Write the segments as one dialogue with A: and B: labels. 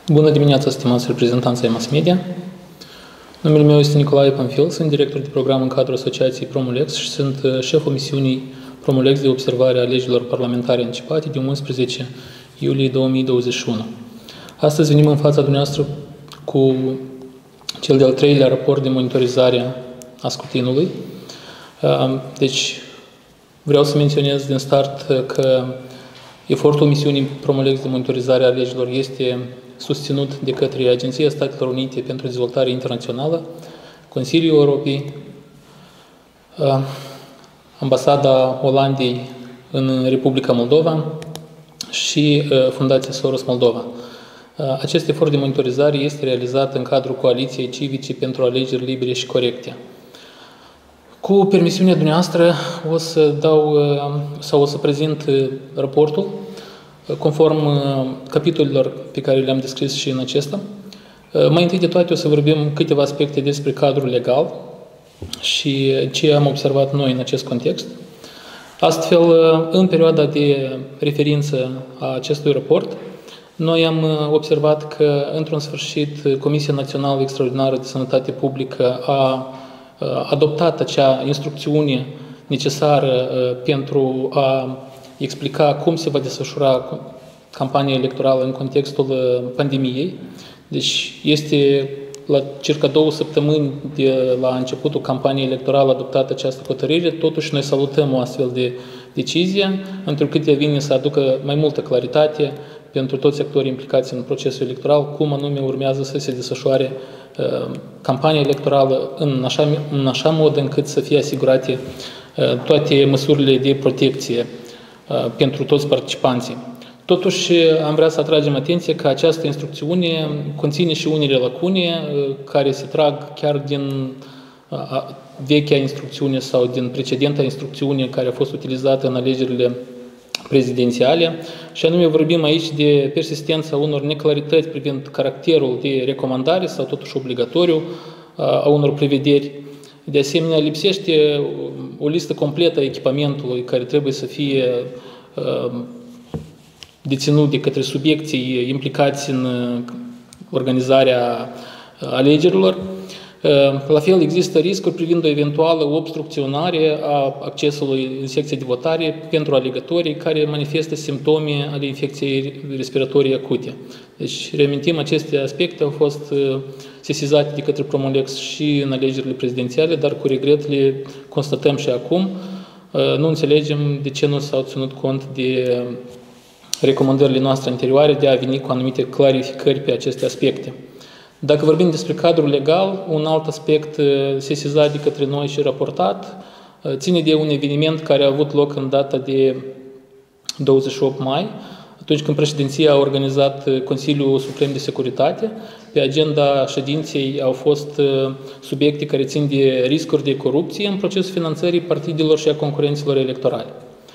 A: Bună dimineața, stimați reprezentanți ai mass media. Numele meu este Nicolae Panfil, sunt director de program în cadrul Asociației Promolex și sunt șeful misiunii Promolex de observare a legilor parlamentare anticipate din 11 iulie 2021. Astăzi venim în fața dumneavoastră cu cel de-al treilea raport de monitorizare a scrutinului. Deci, vreau să menționez din start că efortul misiunii Promolex de monitorizare a legilor este susținut de către Agenția Statelor Unite pentru Dezvoltare Internațională, Consiliul Europei, Ambasada Olandei în Republica Moldova și Fundația Soros Moldova. Acest efort de monitorizare este realizat în cadrul Coaliției Civice pentru Alegeri Libere și Corecte. Cu permisiunea dumneavoastră o să prezint raportul conform capitolelor pe care le-am descris și în acesta. Mai întâi de toate o să vorbim câteva aspecte despre cadrul legal și ce am observat noi în acest context. Astfel, în perioada de referință a acestui raport, noi am observat că, într-un sfârșit, Comisia Națională Extraordinară de Sănătate Publică a adoptat acea instrucțiune necesară pentru a explica cum se va desfășura campania electorală în contextul pandemiei. Deci este la circa 2 săptămâni de la începutul campaniei electorale adoptată această hotărâre. Totuși noi salutăm o astfel de decizie, întrucât ea vine să aducă mai multă claritate pentru toți actorii implicați în procesul electoral, cum anume urmează să se desfășoare campania electorală în așa mod încât să fie asigurate toate măsurile de protecție pentru toți participanții. Totuși, am vrea să atragem atenție că această instrucțiune conține și unele lacune care se trag chiar din vechea instrucțiune sau din precedenta instrucțiune care a fost utilizată în alegerile prezidențiale, și anume vorbim aici de persistența unor neclarități privind caracterul de recomandare sau totuși obligatoriu a unor prevederi. De asemenea, lipsește o listă completă a echipamentului care trebuie să fie deținut de către subiecții implicați în organizarea alegerilor. La fel, există riscuri privind o eventuală obstrucționare a accesului în secția de votare pentru alegătorii care manifestă simptome ale infecției respiratorii acute. Deci, reamintim, aceste aspecte au fost sesizate de către Promolex și în alegerile prezidențiale, dar cu regret le constatăm și acum. Nu înțelegem de ce nu s-au ținut cont de recomandările noastre anterioare de a veni cu anumite clarificări pe aceste aspecte. Dacă vorbim despre cadrul legal, un alt aspect sesizat de către noi și raportat ține de un eveniment care a avut loc în data de 28 mai, atunci când președinția a organizat Consiliul Suprem de Securitate. Pe agenda ședinței au fost subiecte care țin de riscuri de corupție în procesul finanțării partidelor și a concurenților electorale.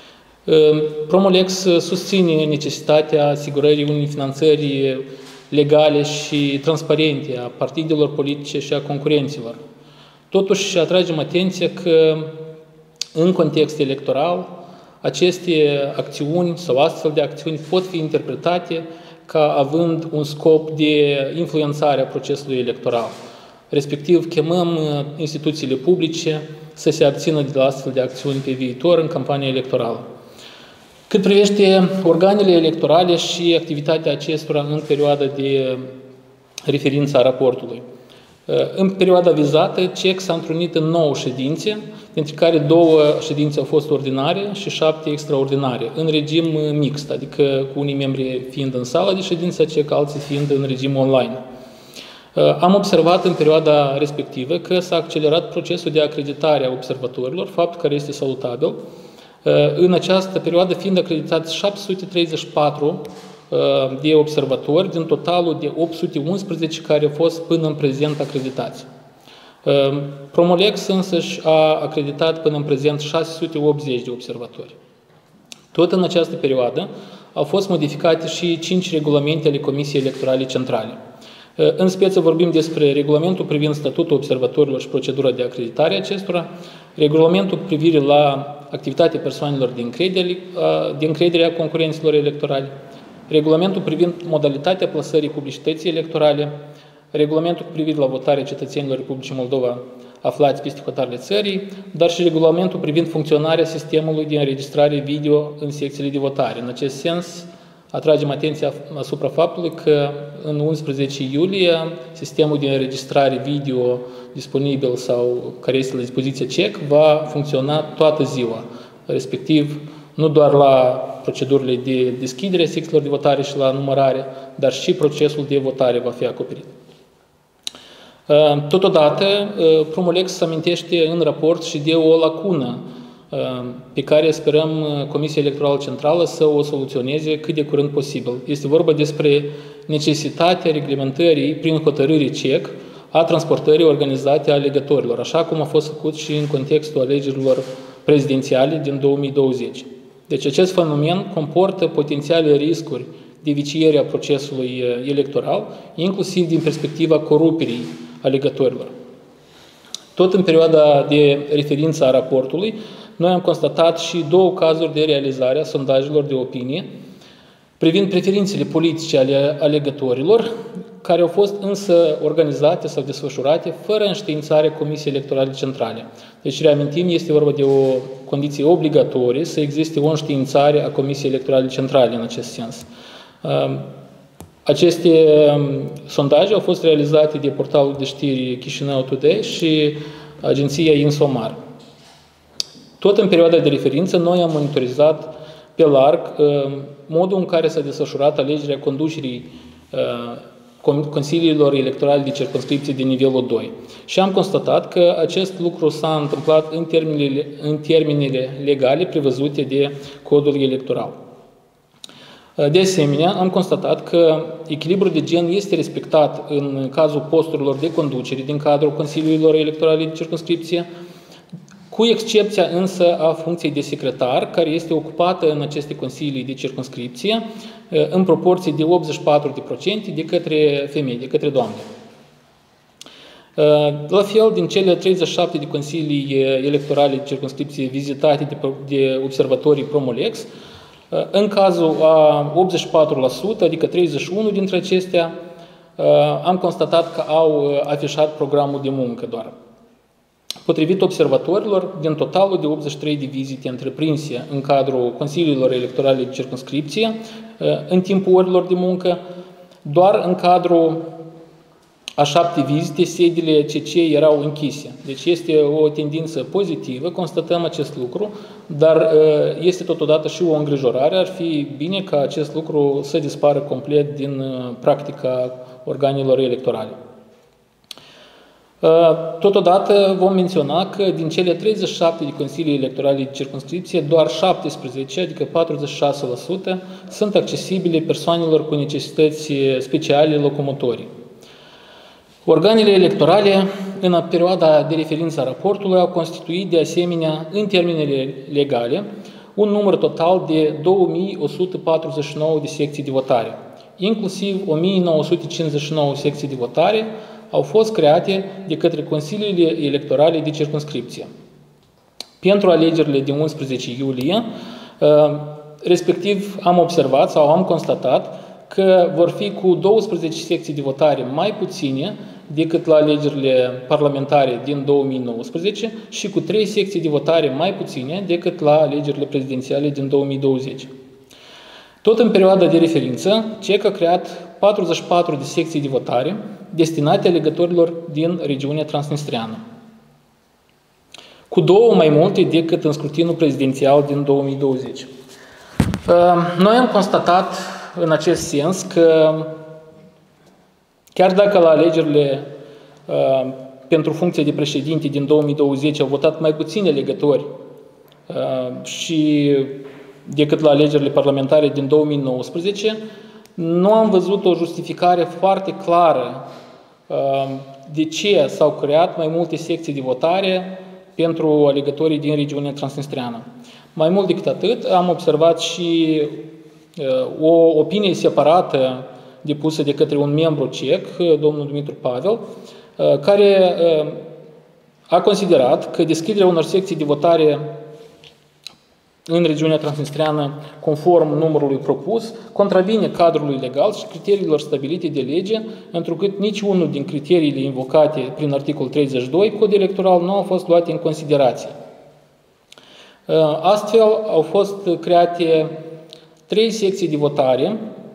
A: Promolex susține necesitatea asigurării unei finanțări legale și transparente a partidelor politice și a concurenților. Totuși, atragem atenția că, în context electoral, aceste acțiuni sau astfel de acțiuni pot fi interpretate ca având un scop de influențare a procesului electoral. Respectiv, chemăm instituțiile publice să se abțină de la astfel de acțiuni pe viitor în campania electorală. Cât privește organele electorale și activitatea acestora în perioada de referință a raportului. În perioada vizată, CEC s-a întrunit în 9 ședințe, dintre care 2 ședințe au fost ordinare și 7 extraordinare, în regim mixt, adică cu unii membri fiind în sala de ședință CEC, alții fiind în regim online. Am observat în perioada respectivă că s-a accelerat procesul de acreditare a observatorilor, fapt care este salutabil. În această perioadă fiind acreditați 734 de observatori din totalul de 811 care au fost până în prezent acreditați. Promolex însăși a acreditat până în prezent 680 de observatori. Tot în această perioadă au fost modificate și 5 regulamente ale Comisiei Electorale Centrale. În speță vorbim despre regulamentul privind statutul observatorilor și procedura de acreditare a acestora, regulamentul cu privire la activitatea persoanelor de încredere a concurenților electorali, regulamentul privind modalitatea plasării publicității electorale, regulamentul cu privire la votarea cetățenilor Republicii Moldova aflați peste hotarele țării, dar și regulamentul privind funcționarea sistemului de înregistrare video în secțiile de votare. În acest sens, atragem atenția asupra faptului că în 11 iulie sistemul de înregistrare video disponibil sau care este la dispoziție CEC va funcționa toată ziua, respectiv nu doar la procedurile de deschidere a secțiilor de votare și la numărare, dar și procesul de votare va fi acoperit. Totodată, Promolex amintește în raport și de o lacună pe care sperăm Comisia Electorală Centrală să o soluționeze cât de curând posibil. Este vorba despre necesitatea reglementării prin hotărâri CEC a transportării organizate a alegătorilor, așa cum a fost făcut și în contextul alegerilor prezidențiale din 2020. Deci acest fenomen comportă potențiale riscuri de viciere a procesului electoral, inclusiv din perspectiva coruperii alegătorilor. Tot în perioada de referință a raportului, noi am constatat și două cazuri de realizare a sondajelor de opinie privind preferințele politice ale alegătorilor, care au fost însă organizate sau desfășurate fără înștiințarea Comisiei Electorale Centrale. Deci, reamintim, este vorba de o condiție obligatorie să existe o înștiințare a Comisiei Electorale Centrale în acest sens. Aceste sondaje au fost realizate de portalul de știri Chișinău Today și agenția Insomar. Tot în perioada de referință, noi am monitorizat pe larg modul în care s-a desfășurat alegerea conducerii consiliilor electorale de circumscripție de nivelul 2. Și am constatat că acest lucru s-a întâmplat în termenele legale prevăzute de codul electoral. De asemenea, am constatat că echilibrul de gen este respectat în cazul posturilor de conducere din cadrul consiliilor electorale de circumscripție, cu excepția însă a funcției de secretar, care este ocupată în aceste consilii de circumscripție în proporție de 84% de către femei, de către doamne. La fel, din cele 37 de consilii electorale de circumscripție vizitate de observatorii Promolex, în cazul a 84%, adică 31 dintre acestea, am constatat că au afișat programul de muncă doar. Potrivit observatorilor, din totalul de 83 de vizite întreprinse în cadrul consiliilor electorale de circumscripție, în timpul orilor de muncă, doar în cadrul a 7 vizite, sediile CC erau închise. Deci este o tendință pozitivă, constatăm acest lucru, dar este totodată și o îngrijorare. Ar fi bine ca acest lucru să dispară complet din practica organelor electorale. Totodată vom menționa că din cele 37 de consilii electorale de circumscripție, doar 17, adică 46%, sunt accesibile persoanelor cu necesități speciale locomotorii. Organele electorale, în perioada de referință a raportului, au constituit de asemenea, în termenele legale, un număr total de 2149 de secții de votare. Inclusiv 1959 secții de votare au fost create de către consiliile electorale de circumscripție. Pentru alegerile de 11 iulie, respectiv am observat sau am constatat că vor fi cu 12 secții de votare mai puține decât la alegerile parlamentare din 2019 și cu 3 secții de votare mai puține decât la alegerile prezidențiale din 2020. Tot în perioada de referință, CEC a creat 44 de secții de votare destinate alegătorilor din regiunea transnistreană, cu 2 mai multe decât în scrutinul prezidențial din 2020. Noi am constatat în acest sens că chiar dacă la alegerile pentru funcția de președinte din 2020 au votat mai puțini alegători și decât la alegerile parlamentare din 2019, nu am văzut o justificare foarte clară de ce s-au creat mai multe secții de votare pentru alegătorii din regiunea transnistreană. Mai mult decât atât, am observat și o opinie separată depusă de către un membru CEC, domnul Dumitru Pavel, care a considerat că deschiderea unor secții de votare în regiunea transnistreană, conform numărului propus, contravine cadrului legal și criteriilor stabilite de lege, întrucât niciunul din criteriile invocate prin articolul 32 Cod electoral nu au fost luate în considerație. Astfel, au fost create 3 secții de votare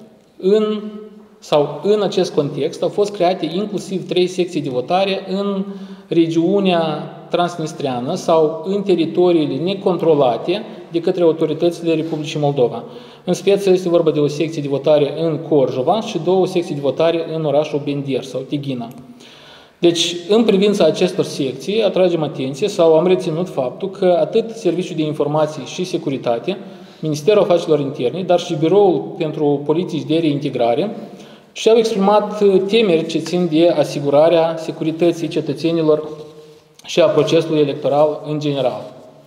A: în acest context au fost create inclusiv 3 secții de votare în regiunea transnistreană sau în teritoriile necontrolate de către autoritățile Republicii Moldova. În speță este vorba de o secție de votare în Corjova și 2 secții de votare în orașul Bender sau Tighina. Deci, în privința acestor secții, atragem atenție sau am reținut faptul că atât Serviciul de Informații și Securitate, Ministerul Afacerilor Interne, dar și Biroul pentru Poliții de Reintegrare și-au exprimat temeri ce țin de asigurarea securității cetățenilor și a procesului electoral în general.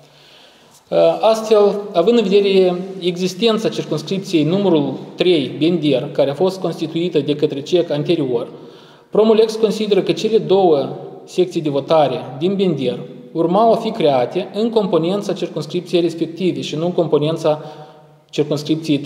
A: Astfel, având în vedere existența circumscripției numărul 3, Bender, care a fost constituită de către CEC anterior, Promulex consideră că cele 2 secții de votare din Bender urmau a fi create în componența circumscripției respective și nu în componența circumscripției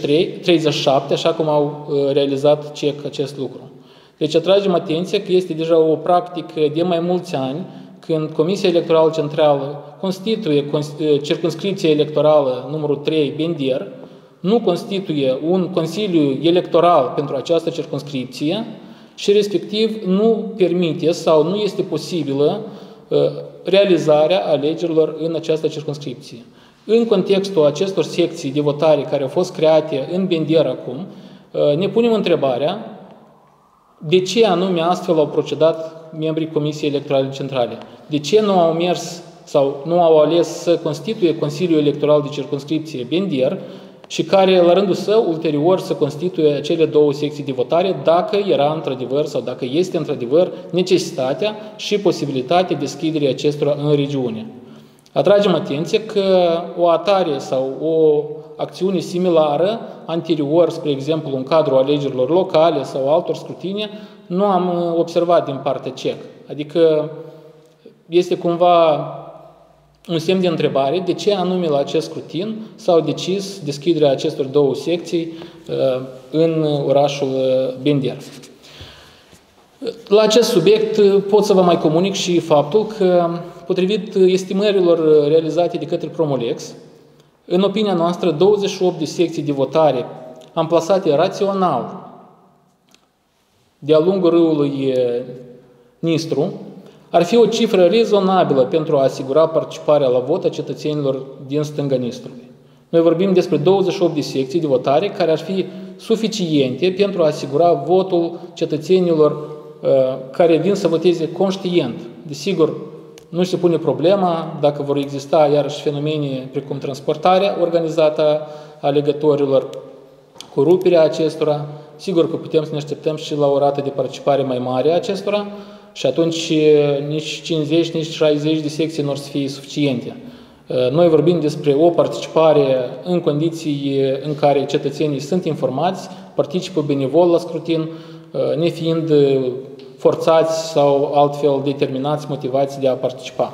A: 37, așa cum au realizat CEC acest lucru. Deci atragem atenția că este deja o practică de mai mulți ani când Comisia Electorală Centrală constituie circumscripția electorală numărul 3, Bender, nu constituie un consiliu electoral pentru această circumscripție și respectiv nu permite sau nu este posibilă realizarea alegerilor în această circumscripție. În contextul acestor secții de votare care au fost create în Bender acum, ne punem întrebarea de ce anume astfel au procedat membrii Comisiei Electorale Centrale. De ce nu au mers sau nu au ales să constituie Consiliul Electoral de Circumscripție Bender și care, la rândul său, ulterior să constituie acele 2 secții de votare dacă era într-adevăr sau dacă este într-adevăr necesitatea și posibilitatea deschiderii acestora în regiune. Atragem atenție că o atare sau o acțiune similară anterior, spre exemplu, în cadrul alegerilor locale sau altor scrutine, nu am observat din partea CEC. Adică este cumva un semn de întrebare de ce anume la acest scrutin s-au decis deschiderea acestor 2 secții în orașul Bender. La acest subiect pot să vă mai comunic și faptul că, potrivit estimărilor realizate de către Promulex, în opinia noastră, 28 de secții de votare amplasate rațional de-a lungul râului Nistru ar fi o cifră rezonabilă pentru a asigura participarea la vot a cetățenilor din stânga Nistrului. Noi vorbim despre 28 de secții de votare care ar fi suficiente pentru a asigura votul cetățenilor care vin să voteze conștient. Desigur, nu se pune problema dacă vor exista iarăși fenomene precum transportarea organizată a alegătorilor, coruperea acestora. Sigur că putem să ne așteptăm și la o rată de participare mai mare a acestora și atunci nici 50, nici 60 de secții nu or să fie suficiente. Noi vorbim despre o participare în condiții în care cetățenii sunt informați, participă benevol la scrutin, nefiind forțați sau altfel determinați, motivați de a participa.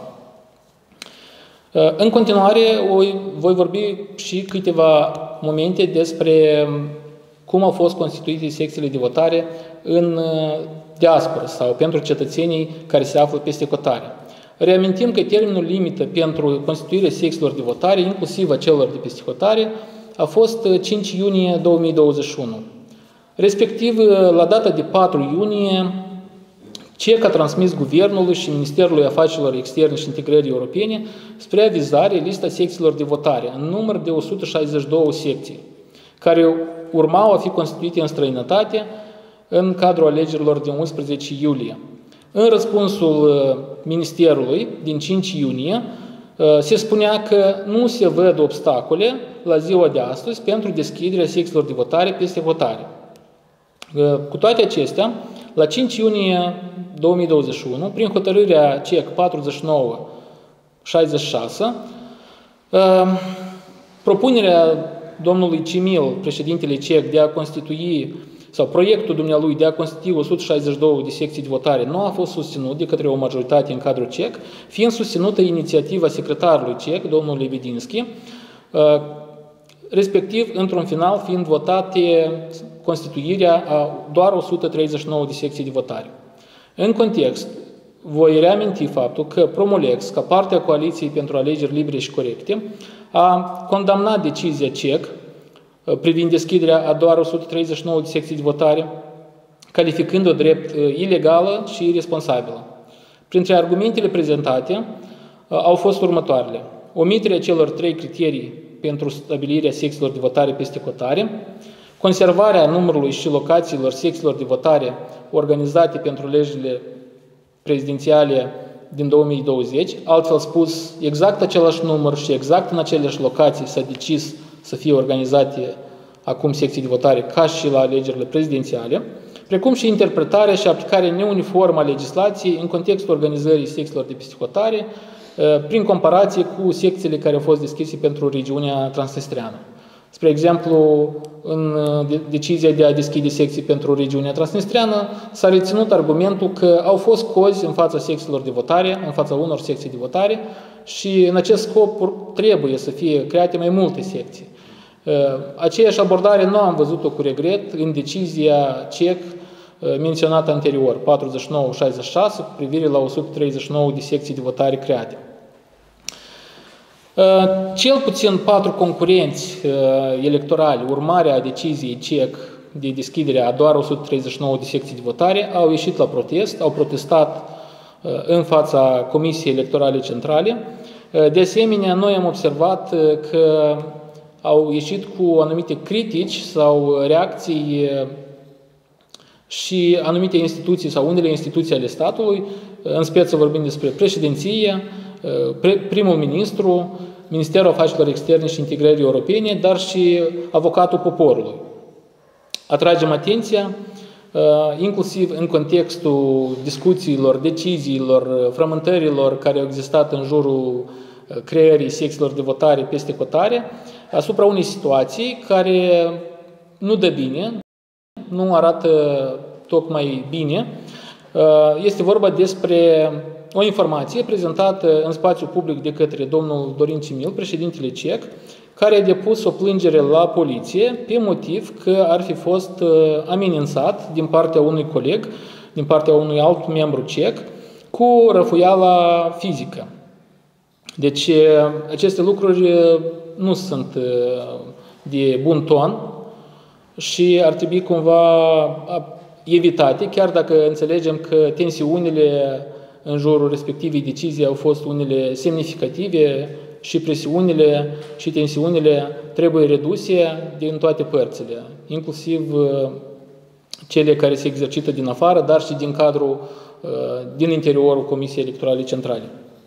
A: În continuare, voi vorbi și câteva momente despre cum au fost constituite secțiile de votare în diaspora sau pentru cetățenii care se află peste hotare. Reamintim că termenul limită pentru constituirea secțiilor de votare, inclusiv a celor de peste hotare, a fost 5 iunie 2021. Respectiv, la data de 4 iunie, CEC a transmis Guvernului și Ministerului Afacerilor Externe și Integrării Europene spre avizare lista secțiilor de votare, în număr de 162 secții, care urmau a fi constituite în străinătate în cadrul alegerilor din 11 iulie. În răspunsul Ministerului din 5 iunie se spunea că nu se văd obstacole la ziua de astăzi pentru deschiderea secțiilor de votare peste hotare. Cu toate acestea, la 5 iunie 2021, prin hotărârea CEC 4966, propunerea domnului Cimil, președintele CEC, de a constitui, sau proiectul dumnealui de a constitui 162 de secții de votare nu a fost susținut de către o majoritate în cadrul CEC, fiind susținută inițiativa secretarului CEC, domnul Lebedinski, respectiv, într-un final, fiind votate constituirea a doar 139 de secții de votare. În context, voi reaminti faptul că Promolex, ca parte a Coaliției pentru Alegeri Libere și Corecte, a condamnat decizia CEC privind deschiderea a doar 139 de secții de votare, calificând-o drept ilegală și irresponsabilă. Printre argumentele prezentate au fost următoarele: omiterea celor 3 criterii pentru stabilirea secțiilor de votare peste hotare, conservarea numărului și locațiilor secțiilor de votare organizate pentru legile prezidențiale din 2020, altfel spus, exact același număr și exact în aceleași locații s-a decis să fie organizate acum secții de votare ca și la alegerile prezidențiale, precum și interpretarea și aplicarea neuniformă a legislației în contextul organizării secțiilor de peste hotare, prin comparație cu secțiile care au fost deschise pentru regiunea transnistreană. Spre exemplu, în decizia de a deschide secții pentru regiunea transnistreană, s-a reținut argumentul că au fost cozi în fața secțiilor de votare, în fața unor secții de votare și în acest scop trebuie să fie create mai multe secții. Aceeași abordare nu am văzut-o cu regret în decizia CEC menționată anterior, 4966, cu privire la 139 de secții de votare create. Cel puțin 4 concurenți electorali, urmare a deciziei CEC de deschidere a doar 139 de secții de votare, au ieșit la protest, au protestat în fața Comisiei Electorale Centrale. De asemenea, noi am observat că au ieșit cu anumite critici sau reacții și anumite instituții sau unele instituții ale statului, în speță vorbim despre președinție, primul ministru, Ministerul Afacerilor Externe și Integrării Europene, dar și avocatul poporului. Atragem atenția, inclusiv în contextul discuțiilor, deciziilor, frământărilor care au existat în jurul creării secțiilor de votare peste hotare, asupra unei situații care nu dă bine, nu arată tocmai bine. Este vorba despre o informație prezentată în spațiu public de către domnul Dorin Cimil, președintele CEC, care a depus o plângere la poliție pe motiv că ar fi fost amenințat din partea unui coleg, din partea unui alt membru CEC, cu răfuiala fizică. Deci aceste lucruri nu sunt de bun ton și ar trebui cumva evitate, chiar dacă înțelegem că tensiunile în jurul respectivei decizii au fost unele semnificative și presiunile și tensiunile trebuie reduse din toate părțile, inclusiv cele care se exercită din afară, dar și din cadrul, din interiorul Comisiei Electorale Centrale.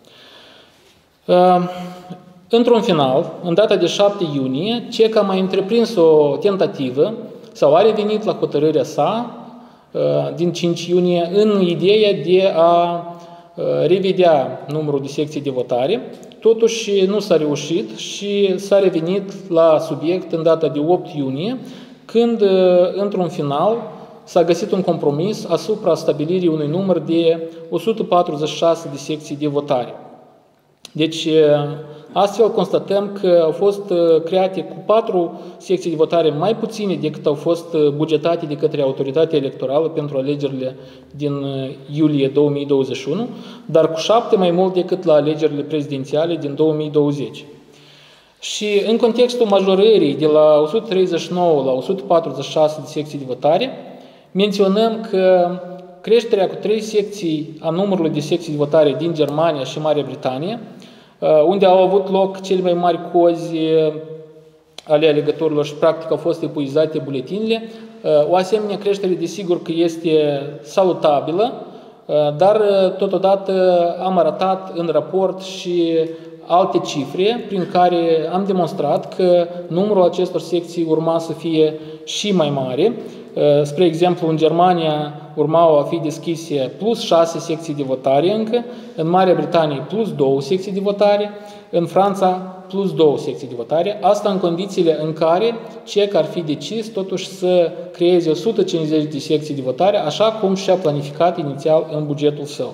A: Într-un final, în data de 7 iunie, CEC a mai întreprins o tentativă sau a revenit la hotărârea sa din 5 iunie în ideea de a revedea numărul de secții de votare. Totuși nu s-a reușit și s-a revenit la subiect în data de 8 iunie, când, într-un final, s-a găsit un compromis asupra stabilirii unui număr de 146 de secții de votare. Deci, astfel constatăm că au fost create cu 4 secții de votare mai puține decât au fost bugetate de către autoritatea electorală pentru alegerile din iulie 2021, dar cu 7 mai mult decât la alegerile prezidențiale din 2020. Și în contextul majorării de la 139 la 146 de secții de votare, menționăm că creșterea cu 3 secții a numărului de secții de votare din Germania și Marea Britanie, unde au avut loc cele mai mari cozi ale alegătorilor și practic au fost epuizate buletinile, o asemenea creștere desigur că este salutabilă, dar totodată am arătat în raport și alte cifre prin care am demonstrat că numărul acestor secții urma să fie și mai mare. Spre exemplu, în Germania urmau a fi deschise plus 6 secții de votare încă, în Marea Britanie plus 2 secții de votare, în Franța plus 2 secții de votare, asta în condițiile în care CEC ar fi decis totuși să creeze 150 de secții de votare, așa cum și-a planificat inițial în bugetul său.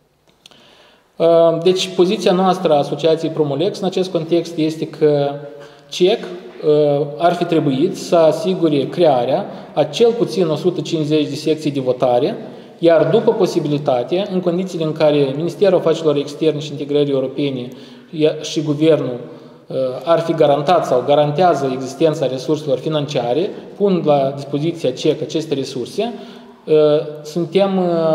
A: Deci, poziția noastră a Asociației Promolex în acest context este că CEC ar fi trebuit să asigure crearea a cel puțin 150 de secții de votare, iar după posibilitate, în condițiile în care Ministerul Afacerilor Externe și Integrării Europene și Guvernul ar fi garantat sau garantează existența resurselor financiare, pun la dispoziția CEC aceste resurse, suntem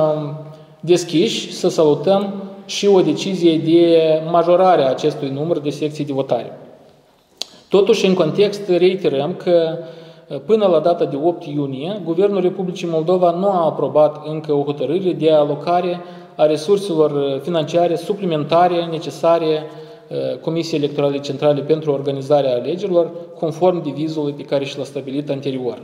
A: deschiși să salutăm și o decizie de majorare a acestui număr de secții de votare. Totuși, în context, reiterăm că până la data de 8 iunie, Guvernul Republicii Moldova nu a aprobat încă o hotărâre de alocare a resurselor financiare suplimentare necesare Comisiei Electorale Centrale pentru organizarea alegerilor, conform devizului pe care și l-a stabilit anterior.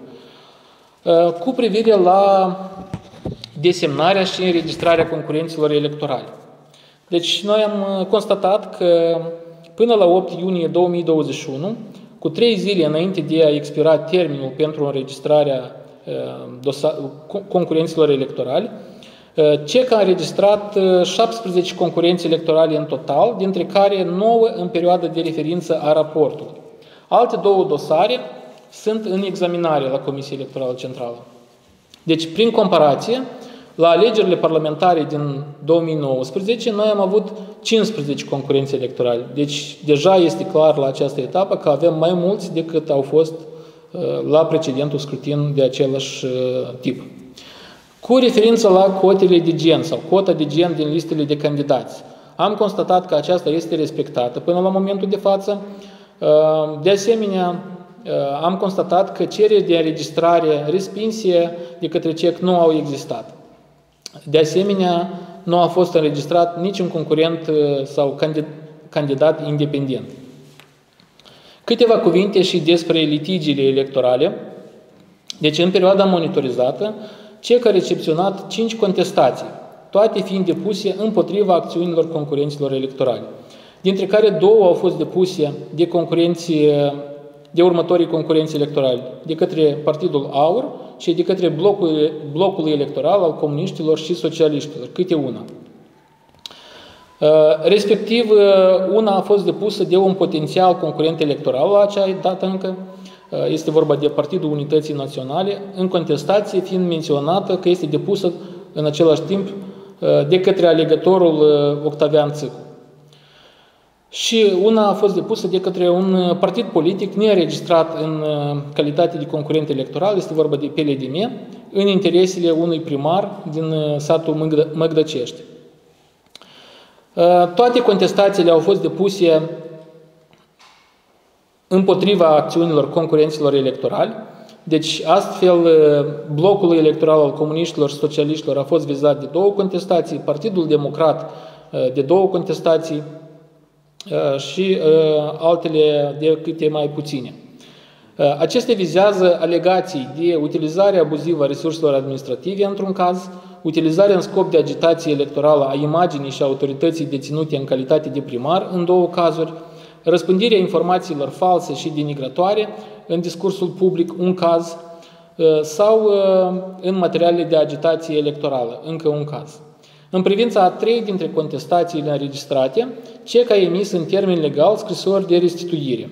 A: Cu privire la desemnarea și înregistrarea concurenților electorale. Deci, noi am constatat că până la 8 iunie 2021, cu 3 zile înainte de a expira termenul pentru înregistrarea concurenților electorali, CEC a înregistrat 17 concurenți electorale în total, dintre care 9 în perioada de referință a raportului. Alte 2 dosare sunt în examinare la Comisia Electorală Centrală. Deci, prin comparație, la alegerile parlamentare din 2019, noi am avut 15 concurenți electorali. Deci, deja este clar la această etapă că avem mai mulți decât au fost la precedentul scrutin de același tip. Cu referință la cotele de gen sau cota de gen din listele de candidați, am constatat că aceasta este respectată până la momentul de față. De asemenea, am constatat că cereri de înregistrare respinse de către CEC nu au existat. De asemenea, nu a fost înregistrat niciun concurent sau candidat independent. Câteva cuvinte și despre litigiile electorale. Deci, în perioada monitorizată, CEC a recepționat 5 contestații, toate fiind depuse împotriva acțiunilor concurenților electorali, dintre care 2 au fost depuse de următorii concurenți electorali, de către Partidul AUR și de către blocul electoral al comuniștilor și socialiștilor, câte una. Respectiv, una a fost depusă de un potențial concurent electoral la acea dată încă, este vorba de Partidul Unității Naționale, în contestație fiind menționată că este depusă în același timp de către alegătorul Octavian Țâcu. Și una a fost depusă de către un partid politic neînregistrat în calitate de concurent electoral, este vorba de PLDM, în interesele unui primar din satul Măgdăcești. Toate contestațiile au fost depuse împotriva acțiunilor concurenților electorali. Deci, astfel, blocul electoral al comuniștilor și socialiștilor a fost vizat de 2 contestații, Partidul Democrat de 2 contestații și altele de câte mai puține. Acestea vizează alegații de utilizare abuzivă a resurselor administrative într-un caz, utilizarea în scop de agitație electorală a imaginii și autorității deținute în calitate de primar în 2 cazuri, răspândirea informațiilor false și denigratoare în discursul public, un caz, sau în materialele de agitație electorală, încă un caz. În privința a 3 dintre contestațiile înregistrate, CEC a emis în termen legal scrisori de restituire.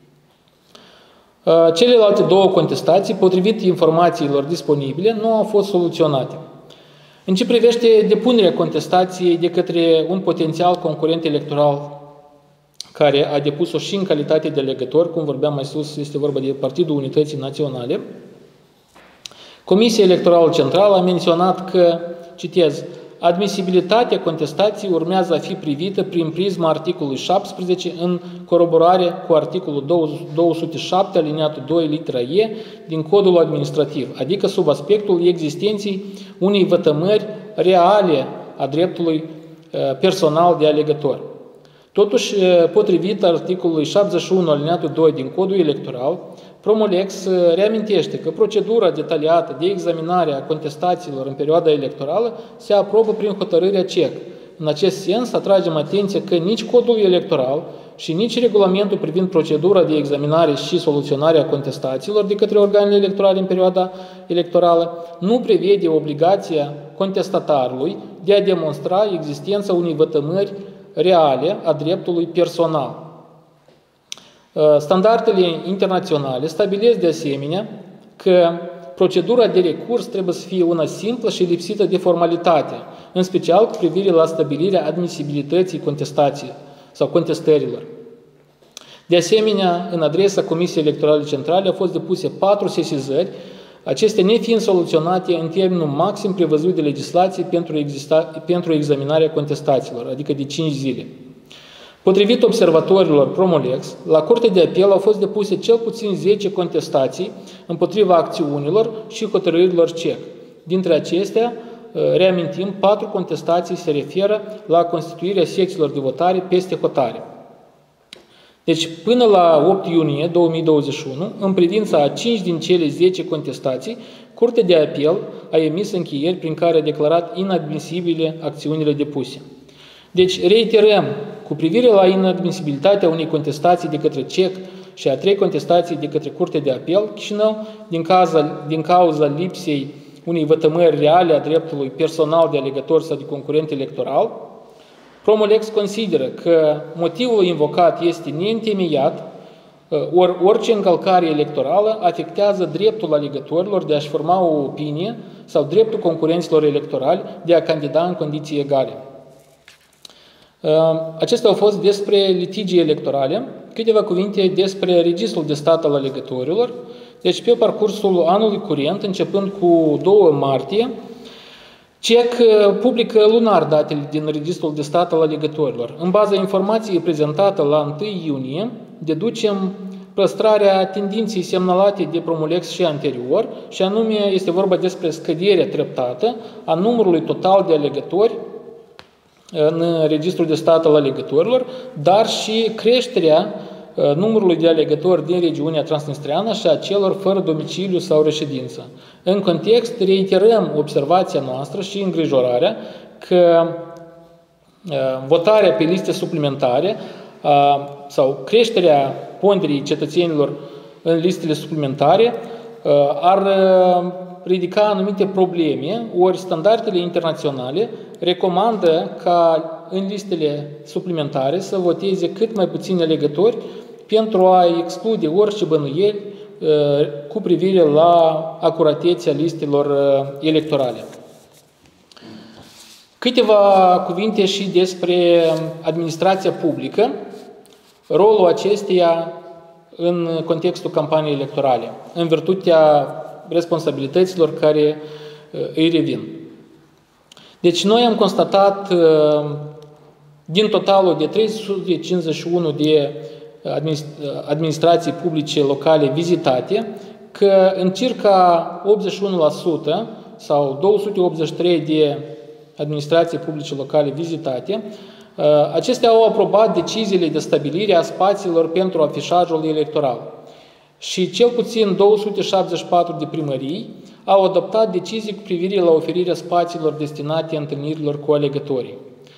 A: Celelalte 2 contestații, potrivit informațiilor disponibile, nu au fost soluționate. În ce privește depunerea contestației de către un potențial concurent electoral care a depus-o și în calitate de alegător, cum vorbeam mai sus, este vorba de Partidul Unității Naționale, Comisia Electorală Centrală a menționat că, citez, admisibilitatea contestației urmează a fi privită prin prisma articolului 17 în coroborare cu articolul 207 aliniatul 2 litera E din Codul Administrativ, adică sub aspectul existenței unei vătămări reale a dreptului personal de alegător. Totuși, potrivit articolului 71 aliniatul 2 din Codul Electoral, Promolex reamintește că procedura detaliată de examinare a contestațiilor în perioada electorală se aprobă prin hotărârea CEC. În acest sens, atragem atenție că nici Codul Electoral și nici regulamentul privind procedura de examinare și soluționare a contestațiilor de către organele electorale în perioada electorală nu prevede obligația contestatarului de a demonstra existența unei vătămări reale a dreptului personal. Standardele internaționale stabilesc de asemenea că procedura de recurs trebuie să fie una simplă și lipsită de formalitate, în special cu privire la stabilirea admisibilității contestației sau contestărilor. De asemenea, în adresa Comisiei Electorale Centrale au fost depuse 4 sesizări, acestea nefiind soluționate în termenul maxim prevăzut de legislație pentru examinarea contestațiilor, adică de 5 zile. Potrivit observatorilor Promolex, la Curtea de Apel au fost depuse cel puțin 10 contestații împotriva acțiunilor și hotărârilor CEC. Dintre acestea, reamintim, 4 contestații se referă la constituirea secțiilor de votare peste hotare. Deci, până la 8 iunie 2021, în privința a 5 din cele 10 contestații, Curtea de Apel a emis încheieri prin care a declarat inadmisibile acțiunile depuse. Deci, reiterăm, cu privire la inadmisibilitatea unei contestații de către CEC și a 3 contestații de către Curtea de Apel Chișinău, din cauza lipsei unei vătămări reale a dreptului personal de alegător sau de concurent electoral, Promolex consideră că motivul invocat este neîntemeiat, ori orice încălcare electorală afectează dreptul alegătorilor de a-și forma o opinie sau dreptul concurenților electorali de a candida în condiții egale. Acestea au fost despre litigii electorale. Câteva cuvinte despre Registrul de Stat al Alegătorilor. Deci, pe parcursul anului curent, începând cu 2 martie, CEC publică lunar datele din Registrul de Stat al Alegătorilor. În baza informației prezentată la 1 iunie, deducem păstrarea tendinței semnalate de Promolex și anterior, și anume este vorba despre scăderea treptată a numărului total de alegători în Registrul de Stat al Alegătorilor, dar și creșterea numărului de alegători din regiunea transnistreană și a celor fără domiciliu sau reședință. În context, reiterăm observația noastră și îngrijorarea că votarea pe liste suplimentare sau creșterea ponderii cetățenilor în listele suplimentare ar ridica anumite probleme, ori standardele internaționale recomandă ca în listele suplimentare să voteze cât mai puțini alegători pentru a exclude orice bănuieli cu privire la acuratețea listelor electorale. Câteva cuvinte și despre administrația publică, rolul acesteia în contextul campaniei electorale, în virtutea responsabilităților care îi revin. Deci noi am constatat din totalul de 351 de administrații publice locale vizitate, că în circa 81% sau 283 de administrații publice locale vizitate, acestea au aprobat deciziile de stabilire a spațiilor pentru afișajul electoral. Și cel puțin 274 de primării au adoptat decizii cu privire la oferirea spațiilor destinate întâlnirilor cu alegătorii.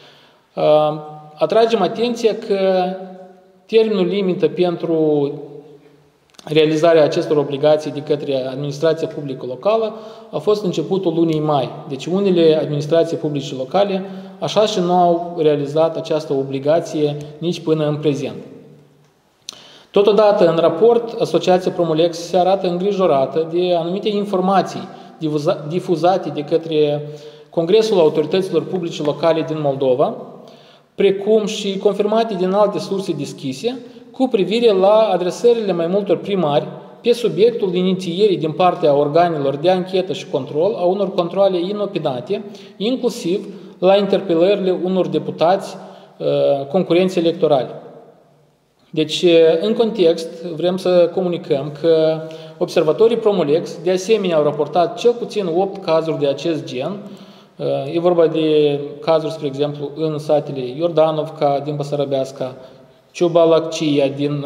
A: Atragem atenția că termenul limită pentru realizarea acestor obligații de către administrația publică locală a fost începutul lunii mai. Deci unele administrații publice locale așa și nu au realizat această obligație nici până în prezent. Totodată, în raport, Asociația Promolex se arată îngrijorată de anumite informații difuzate de către Congresul Autorităților Publice Locale din Moldova, precum și confirmate din alte surse deschise, cu privire la adresările mai multor primari pe subiectul inițierii din partea organelor de anchetă și control a unor controale inopinate, inclusiv la interpelările unor deputați concurenți electorali. Deci, în context, vrem să comunicăm că observatorii Promolex, de asemenea, au raportat cel puțin 8 cazuri de acest gen. E vorba de cazuri, spre exemplu, în satele Iordanovca din Basarabeasca, Ciubalaccia din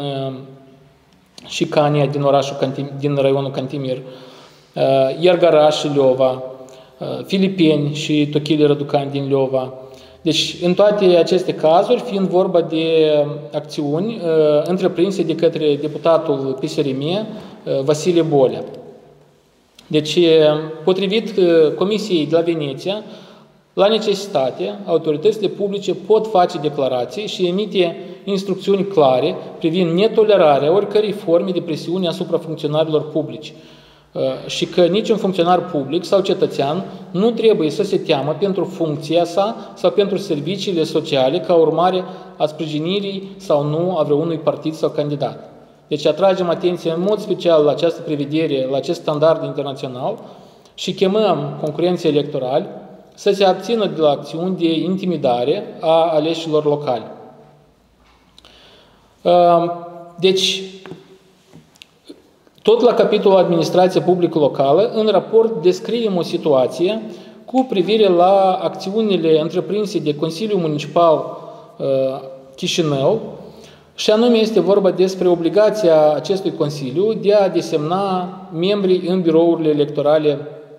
A: Șicania, din raionul Cantimir, Iargara și Leova, Filipeni și Tochile Răducani din Leova. Deci, în toate aceste cazuri, fiind vorba de acțiuni întreprinse de către deputatul PSRM, Vasile Bolea. Deci, potrivit Comisiei de la Veneția, La necesitate, autoritățile publice pot face declarații și emite instrucțiuni clare privind netolerarea oricărei forme de presiune asupra funcționarilor publici și că niciun funcționar public sau cetățean nu trebuie să se teamă pentru funcția sa sau pentru serviciile sociale ca urmare a sprijinirii sau nu a vreunui partid sau candidat. Deci atragem atenție în mod special la această prevedere, la acest standard internațional și chemăm concurenții electorali să se abțină de la acțiuni de intimidare a aleșilor locali. Deci, tot la capitolul Administrație Publică Locală, în raport descriem o situație cu privire la acțiunile întreprinse de Consiliul Municipal Chișinău, și anume este vorba despre obligația acestui Consiliu de a desemna membrii în birourile electorale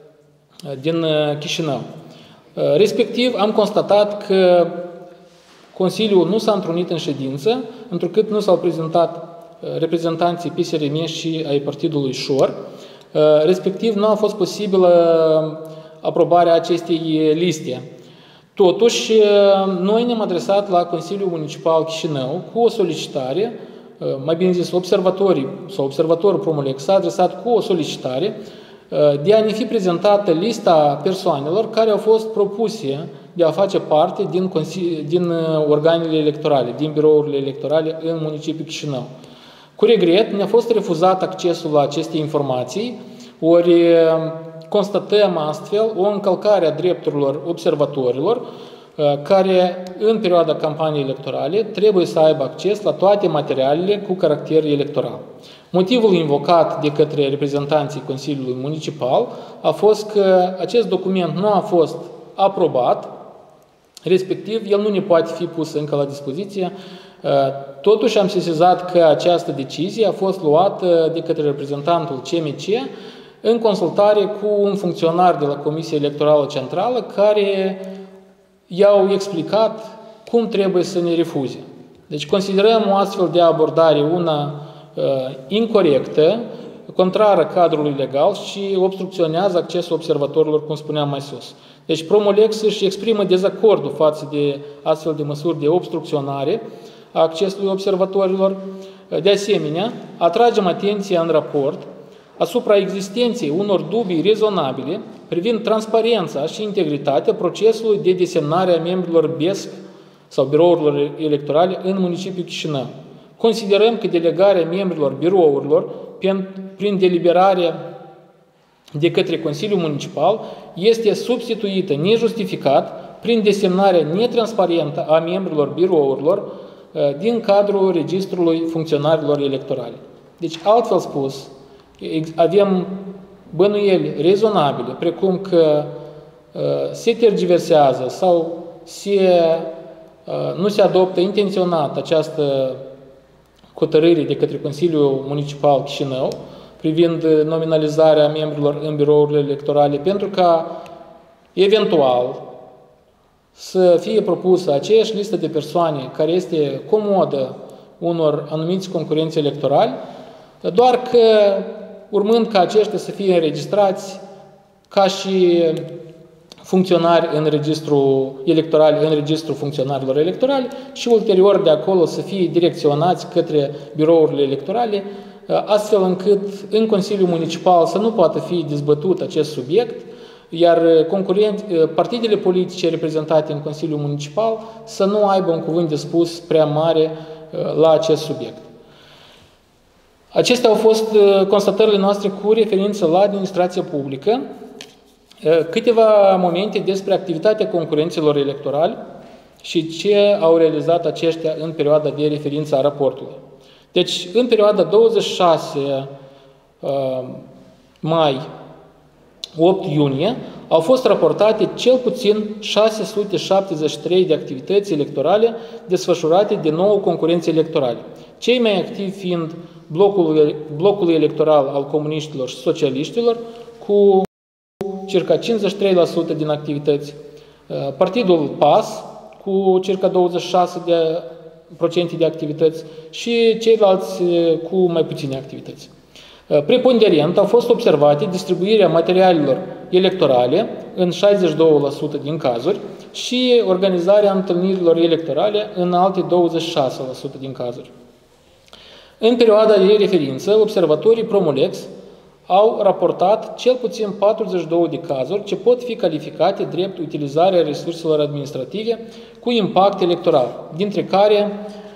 A: din Chișinău. Respectiv, am constatat că Consiliul nu s-a întrunit în ședință, întrucât nu s-au prezentat reprezentanții PSRM și ai Partidului Șor. Respectiv, nu a fost posibilă aprobarea acestei liste. Totuși, noi ne-am adresat la Consiliul Municipal Chișinău cu o solicitare, mai bine zis, observatorul Promolex s-a adresat cu o solicitare de a ne fi prezentată lista persoanelor care au fost propuse de a face parte din organele electorale, din birourile electorale în municipiul Chișinău. Cu regret, ne-a fost refuzat accesul la aceste informații, ori constatăm astfel o încălcare a drepturilor observatorilor care, în perioada campaniei electorale, trebuie să aibă acces la toate materialele cu caracter electoral. Motivul invocat de către reprezentanții Consiliului Municipal a fost că acest document nu a fost aprobat, respectiv el nu ne poate fi pus încă la dispoziție. Totuși am sesizat că această decizie a fost luată de către reprezentantul CMC în consultare cu un funcționar de la Comisia Electorală Centrală care i-au explicat cum trebuie să ne refuze. Deci considerăm o astfel de abordare una incorectă, contrară cadrului legal și obstrucționează accesul observatorilor, cum spuneam mai sus. Deci Promolex își exprimă dezacordul față de astfel de măsuri de obstrucționare a accesului observatorilor. De asemenea, atragem atenția în raport asupra existenței unor dubii rezonabile privind transparența și integritatea procesului de desemnare a membrilor BESC sau birourilor electorale în municipiul Chișinău. Considerăm că delegarea membrilor birourilor prin deliberare de către Consiliul Municipal este substituită nejustificat prin desemnarea netransparentă a membrilor birourilor din cadrul registrului funcționarilor electorale. Deci, altfel spus, avem bănuieli rezonabile, precum că se tergiversează sau nu se adoptă intenționat această hotărâre de către Consiliul Municipal Chișinău privind nominalizarea membrilor în birourile electorale, pentru ca eventual să fie propusă aceeași listă de persoane care este comodă unor anumiți concurenți electorali, doar că urmând ca aceștia să fie înregistrați ca și funcționari în registrul electoral, în registrul funcționarilor electorali și ulterior de acolo să fie direcționați către birourile electorale, astfel încât în Consiliul Municipal să nu poată fi dezbătut acest subiect, iar partidele politice reprezentate în Consiliul Municipal să nu aibă un cuvânt de spus prea mare la acest subiect. Acestea au fost constatările noastre cu referință la administrația publică. Câteva momente despre activitatea concurenților electorali și ce au realizat aceștia în perioada de referință a raportului. Deci, în perioada 26 mai-8 iunie, au fost raportate cel puțin 673 de activități electorale desfășurate de 9 concurenți electorali, cei mai activi fiind blocul electoral al comuniștilor și socialiștilor, cu circa 53% din activități, Partidul PAS, cu circa 26% de activități și ceilalți cu mai puține activități. Preponderent au fost observate distribuirea materialelor electorale în 62% din cazuri și organizarea întâlnirilor electorale în alte 26% din cazuri. În perioada de referință, observatorii Promolex au raportat cel puțin 42 de cazuri ce pot fi calificate drept utilizarea resurselor administrative cu impact electoral, dintre care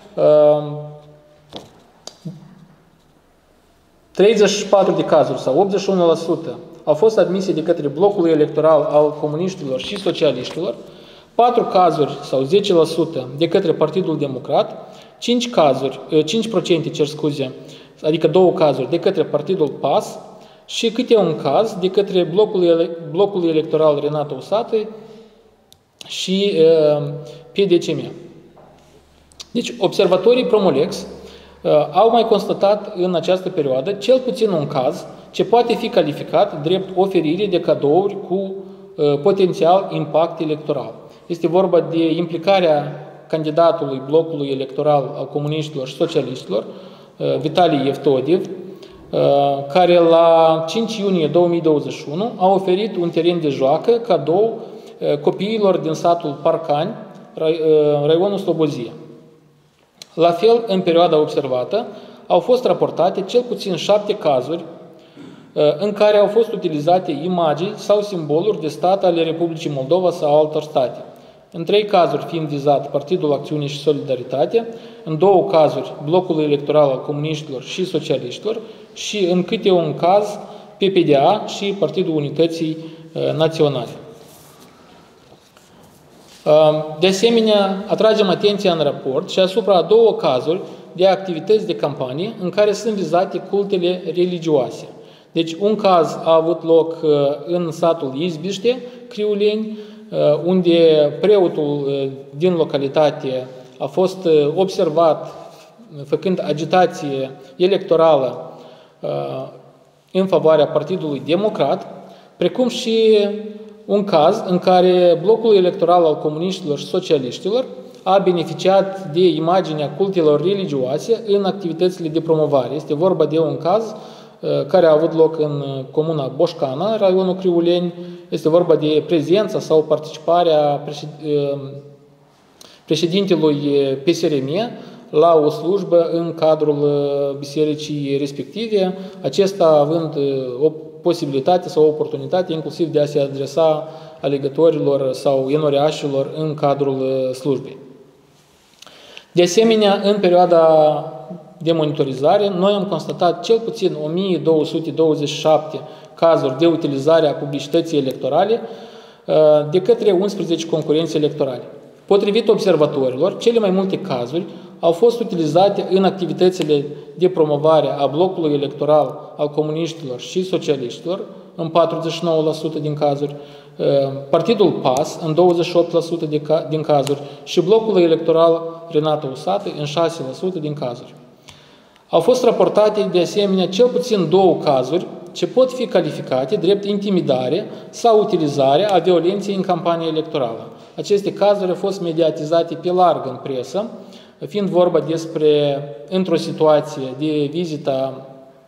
A: 34 de cazuri sau 81% au fost admise de către blocul electoral al comuniștilor și socialiștilor, 4 cazuri sau 10% de către Partidul Democrat, 5%, adică 2 cazuri de către Partidul PAS și câte un caz de către blocul electoral Renato Usatăi și PDCM. Deci, observatorii Promolex au mai constatat în această perioadă cel puțin un caz ce poate fi calificat drept oferire de cadouri cu potențial impact electoral. Este vorba de implicarea candidatului blocului electoral al comuniștilor și socialiștilor, Vitali Evtodiev, care la 5 iunie 2021 a oferit un teren de joacă cadou copiilor din satul Parcani, raionul Slobozia. La fel, în perioada observată, au fost raportate cel puțin 7 cazuri în care au fost utilizate imagini sau simboluri de stat ale Republicii Moldova sau altor state. În 3 cazuri fiind vizat Partidul Acțiune și Solidaritate, în 2 cazuri blocul electoral al comuniștilor și socialiștilor și în câte un caz PPDA și Partidul Unității Naționale. De asemenea, atragem atenția în raport și asupra a 2 cazuri de activități de campanie în care sunt vizate cultele religioase. Deci, un caz a avut loc în satul Izbiște, Criuleni, unde preotul din localitate a fost observat făcând agitație electorală în favoarea Partidului Democrat, precum și un caz în care blocul electoral al comuniștilor și socialiștilor a beneficiat de imaginea cultelor religioase în activitățile de promovare. Este vorba de un caz care a avut loc în comuna Boșcana, raionul Criuleni. Este vorba de prezența sau participarea președintelui PSRM la o slujbă în cadrul bisericii respective, acesta având o posibilitate sau o oportunitate inclusiv de a se adresa alegătorilor sau enoriașilor în cadrul slujbei. De asemenea, în perioada de monitorizare, noi am constatat cel puțin 1227 cazuri de utilizare a publicității electorale de către 11 concurenți electorali. Potrivit observatorilor, cele mai multe cazuri au fost utilizate în activitățile de promovare a blocului electoral al comuniștilor și socialiștilor, în 49% din cazuri, Partidul PAS, în 28% din cazuri, și blocul electoral Renato Usatăi, în 6% din cazuri. Au fost raportate, de asemenea, cel puțin 2 cazuri ce pot fi calificate drept intimidare sau utilizare a violenței în campanie electorală. Aceste cazuri au fost mediatizate pe larg în presă, fiind vorba despre, într-o situație de vizita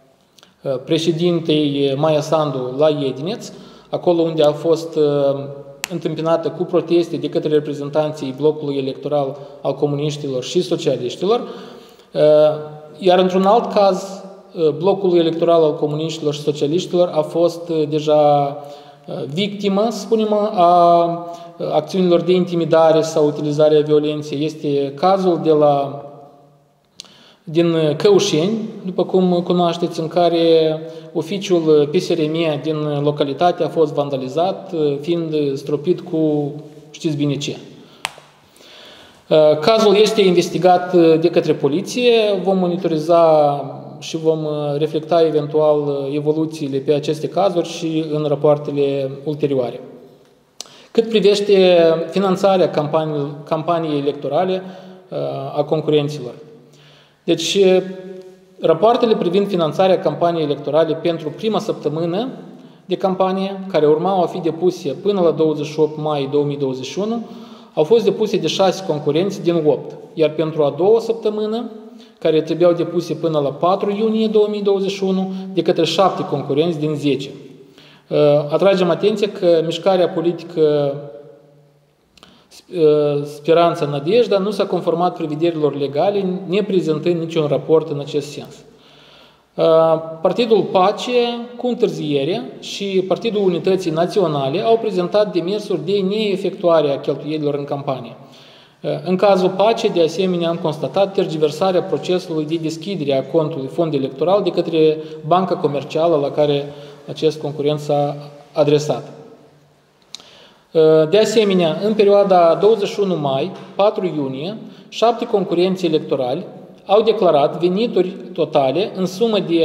A: președintei Maia Sandu la Iedineț, acolo unde a fost întâmpinată cu proteste de către reprezentanții blocului electoral al comuniștilor și socialiștilor, iar într-un alt caz, blocul electoral al comuniștilor și socialiștilor a fost deja victimă, spunem, a acțiunilor de intimidare sau utilizarea violenței. Este cazul din Căușeni, după cum cunoașteți, în care oficiul PSRM din localitate a fost vandalizat, fiind stropit cu știți bine ce. Cazul este investigat de către poliție, vom monitoriza și vom reflecta eventual evoluțiile pe aceste cazuri și în rapoartele ulterioare. Cât privește finanțarea campaniei electorale a concurenților. Deci, rapoartele privind finanțarea campaniei electorale pentru prima săptămână de campanie, care urmau a fi depuse până la 28 mai 2021, au fost depuse de 6 concurenți din 8, iar pentru a 2-a săptămână, care trebuiau depuse până la 4 iunie 2021, de către 7 concurenți din 10. Atragem atenție că mișcarea politică Speranța Nadejda nu s-a conformat prevederilor legale, neprezentând niciun raport în acest sens. Partidul Pace, cu întârziere, și Partidul Unității Naționale au prezentat demersuri de neefectuare a cheltuielilor în campanie. În cazul Pace, de asemenea, am constatat tergiversarea procesului de deschidere a contului fond electoral de către banca comercială la care acest concurent s-a adresat. De asemenea, în perioada 21 mai-4 iunie, 7 concurenți electorali au declarat venituri totale în sumă de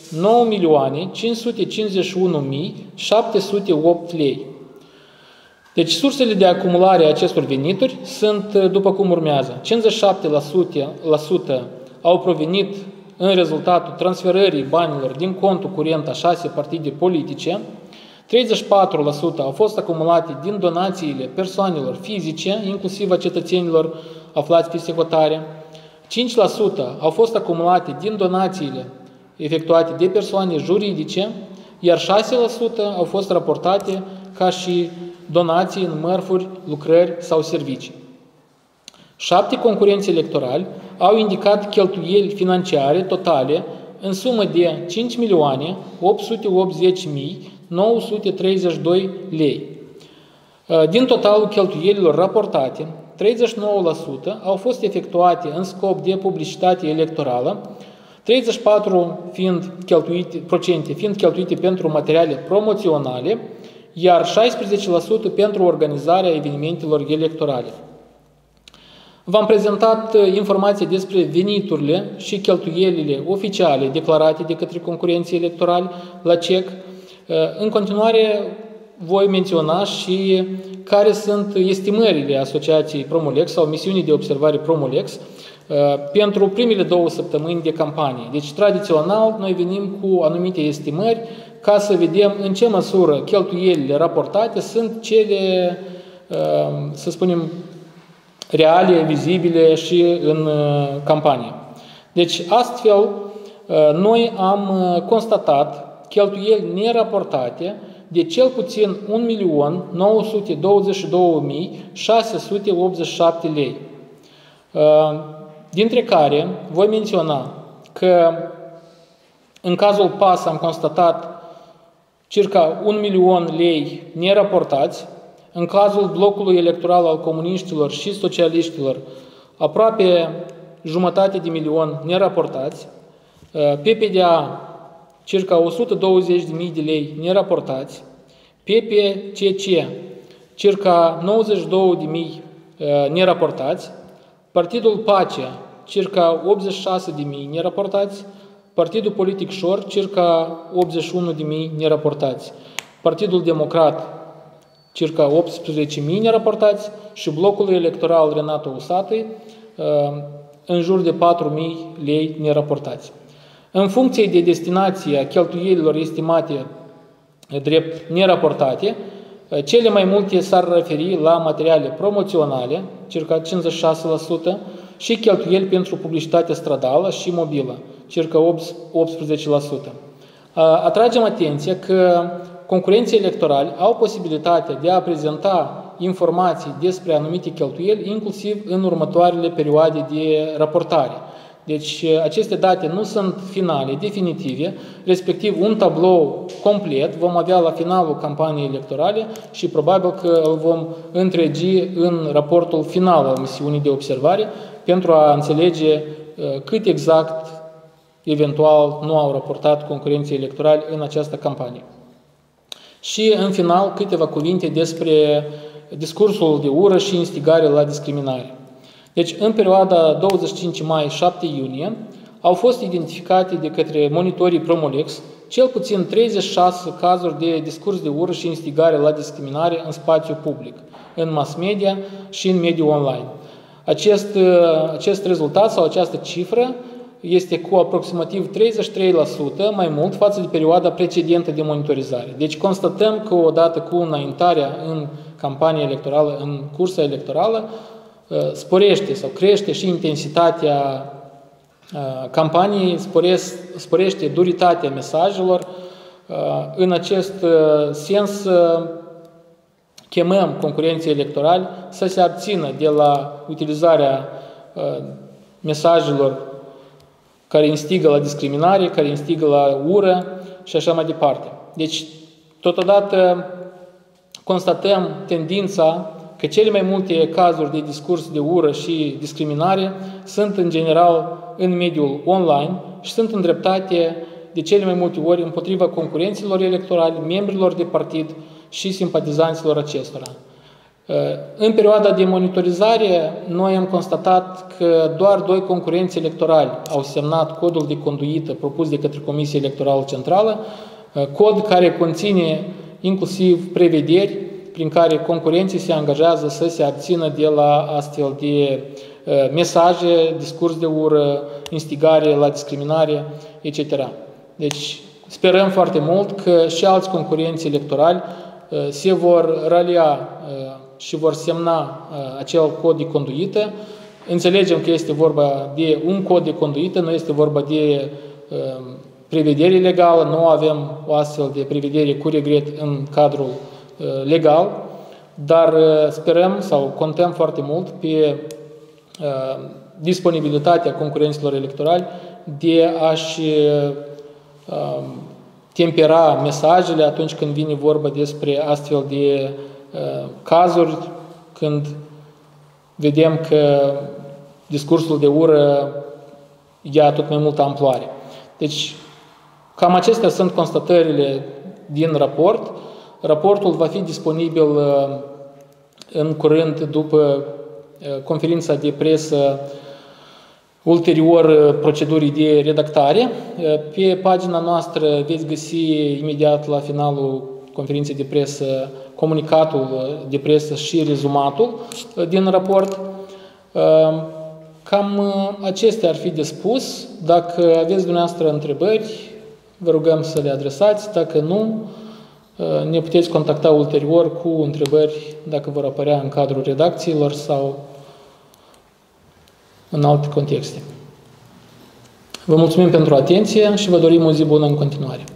A: 9.551.708 lei. Deci sursele de acumulare a acestor venituri sunt după cum urmează. 57% au provenit în rezultatul transferării banilor din contul curent a 6 partide politice, 34% au fost acumulate din donațiile persoanelor fizice, inclusiv a cetățenilor aflați pe secotare, 5% au fost acumulate din donațiile efectuate de persoane juridice, iar 6% au fost raportate ca și donații în mărfuri, lucrări sau servicii. 7 concurenți electorali au indicat cheltuieli financiare totale în sumă de 5.880.932 lei. Din totalul cheltuielilor raportate, 39% au fost efectuate în scop de publicitate electorală, 34% fiind cheltuite pentru materiale promoționale, iar 16% pentru organizarea evenimentelor electorale. V-am prezentat informații despre veniturile și cheltuielile oficiale declarate de către concurenții electorali la CEC. În continuare, voi menționa și care sunt estimările Asociației Promolex sau misiunii de observare Promolex pentru primele 2 săptămâni de campanie. Deci, tradițional, noi venim cu anumite estimări ca să vedem în ce măsură cheltuielile raportate sunt cele, să spunem, reale, vizibile și în campanie. Deci, astfel, noi am constatat cheltuieli neraportate de cel puțin 1.922.687 lei, dintre care voi menționa că în cazul PAS am constatat circa 1 milion lei neraportați, în cazul blocului electoral al comuniștilor și socialiștilor aproape 500.000 neraportați, PPDA circa 120.000 de lei neraportați, PPCC circa 92.000 neraportați, Partidul Pace circa 86.000 neraportați, Partidul Politic Șor circa 81.000 neraportați, Partidul Democrat circa 18.000 neraportați și blocul electoral Renato Usatăi în jur de 4.000 lei neraportați. În funcție de destinație a cheltuielilor estimate drept neraportate, cele mai multe s-ar referi la materiale promoționale, circa 56%, și cheltuieli pentru publicitate stradală și mobilă, circa 18%. Atragem atenția că concurenții electorali au posibilitatea de a prezenta informații despre anumite cheltuieli, inclusiv în următoarele perioade de raportare. Deci aceste date nu sunt finale, definitive, respectiv un tablou complet vom avea la finalul campaniei electorale și probabil că îl vom întregi în raportul final al misiunii de observare pentru a înțelege cât exact, eventual, nu au raportat concurenții electorali în această campanie. Și, în final, câteva cuvinte despre discursul de ură și instigare la discriminare. Deci, în perioada 25 mai-7 iunie, au fost identificate de către monitorii Promolex cel puțin 36 cazuri de discurs de ură și instigare la discriminare în spațiu public, în mass media și în mediul online. Acest rezultat sau această cifră este cu aproximativ 33% mai mult față de perioada precedentă de monitorizare. Deci constatăm că odată cu înaintarea în campania electorală, în cursa electorală, sporește sau crește și intensitatea campaniei, sporește duritatea mesajelor, În acest sens, chemăm concurenții electorali să se abțină de la utilizarea mesajelor care instigă la discriminare, care instigă la ură și așa mai departe. Deci, totodată, constatăm tendința că cele mai multe cazuri de discurs de ură și discriminare sunt, în general, în mediul online și sunt îndreptate de cele mai multe ori împotriva concurenților electorali, membrilor de partid și simpatizanților acestora. În perioada de monitorizare, noi am constatat că doar 2 concurenți electorali au semnat codul de conduită propus de către Comisia Electorală Centrală, cod care conține inclusiv prevederi prin care concurenții se angajează să se abțină de la astfel de mesaje, discurs de ură, instigare la discriminare, etc. Deci sperăm foarte mult că și alți concurenți electorali se vor ralia și vor semna acel cod de conduită. Înțelegem că este vorba de un cod de conduită, nu este vorba de prevedere legală, nu avem o astfel de prevedere cu regret în cadrul legal, dar sperăm sau contăm foarte mult pe disponibilitatea concurenților electorali de a-și tempera mesajele atunci când vine vorba despre astfel de cazuri, când vedem că discursul de ură ia tot mai multă amploare. Deci, cam acestea sunt constatările din raport. Raportul va fi disponibil în curând după conferința de presă ulterior procedurii de redactare. Pe pagina noastră veți găsi imediat la finalul conferinței de presă comunicatul de presă și rezumatul din raport. Cam acestea ar fi de spus. Dacă aveți dumneavoastră întrebări, vă rugăm să le adresați. Dacă nu, ne puteți contacta ulterior cu întrebări dacă vor apărea în cadrul redacțiilor sau în alte contexte. Vă mulțumim pentru atenție și vă dorim o zi bună în continuare.